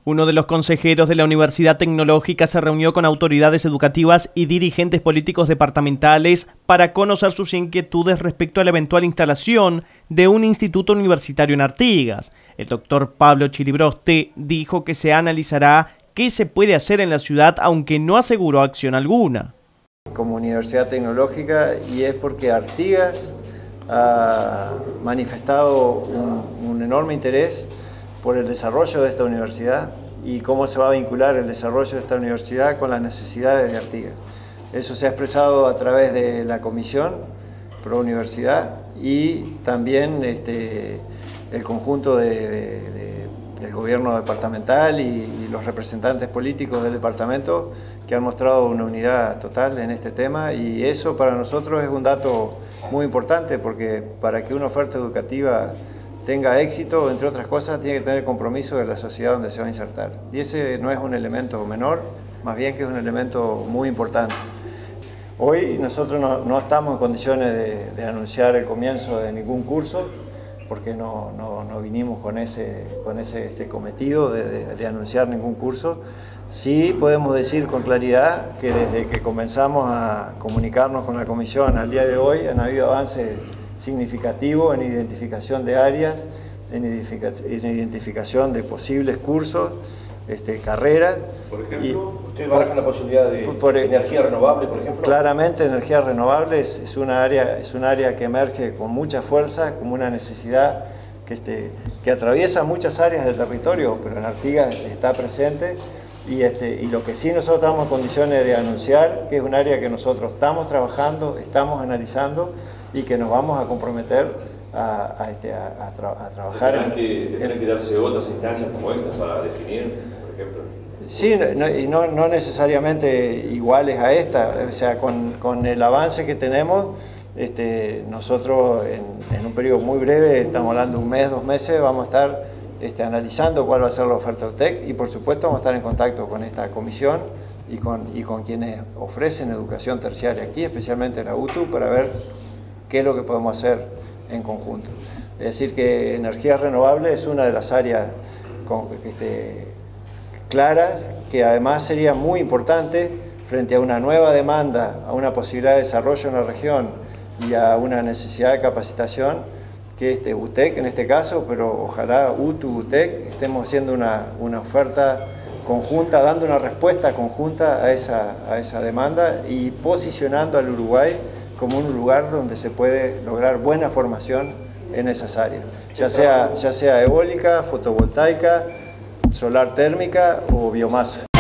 Uno de los consejeros de la Universidad Tecnológica se reunió con autoridades educativas y dirigentes políticos departamentales para conocer sus inquietudes respecto a la eventual instalación de un instituto universitario en Artigas. El doctor Pablo Chilibroste dijo que se analizará qué se puede hacer en la ciudad, aunque no aseguró acción alguna. Como Universidad Tecnológica, y es porque Artigas ha manifestado un enorme interés por el desarrollo de esta universidad y cómo se va a vincular el desarrollo de esta universidad con las necesidades de Artigas. Eso se ha expresado a través de la Comisión Pro Universidad y también el conjunto del gobierno departamental y los representantes políticos del departamento, que han mostrado una unidad total en este tema, y eso para nosotros es un dato muy importante, porque para que una oferta educativa tenga éxito, entre otras cosas, tiene que tener compromiso de la sociedad donde se va a insertar. Y ese no es un elemento menor, más bien que es un elemento muy importante. Hoy nosotros no estamos en condiciones de anunciar el comienzo de ningún curso, porque no vinimos con ese cometido de anunciar ningún curso. Sí podemos decir con claridad que desde que comenzamos a comunicarnos con la Comisión al día de hoy han habido avances significativo en identificación de áreas, en identificación de posibles cursos, carreras. Por ejemplo, ¿ustedes barajan la posibilidad de energía renovable, por ejemplo? Claramente, energía renovable es un área que emerge con mucha fuerza, como una necesidad que atraviesa muchas áreas del territorio, pero en Artigas está presente. Y lo que sí nosotros estamos en condiciones de anunciar, que es un área que nosotros estamos trabajando, estamos analizando y que nos vamos a comprometer a trabajar. ¿Tienen que darse otras instancias como estas para definir, por ejemplo? Sí, y no necesariamente iguales a esta, o sea, con el avance que tenemos, nosotros en un periodo muy breve, estamos hablando de un mes, 2 meses, vamos a estar analizando cuál va a ser la oferta de UTEC, y por supuesto vamos a estar en contacto con esta comisión y con quienes ofrecen educación terciaria aquí, especialmente la UTU, para ver qué es lo que podemos hacer en conjunto. Es decir, que energías renovables es una de las áreas claras, que además sería muy importante frente a una nueva demanda, a una posibilidad de desarrollo en la región y a una necesidad de capacitación, que UTEC en este caso, pero ojalá UTU, UTEC, estemos haciendo una oferta conjunta, dando una respuesta conjunta a esa demanda y posicionando al Uruguay como un lugar donde se puede lograr buena formación en esas áreas, ya sea eólica, fotovoltaica, solar térmica o biomasa.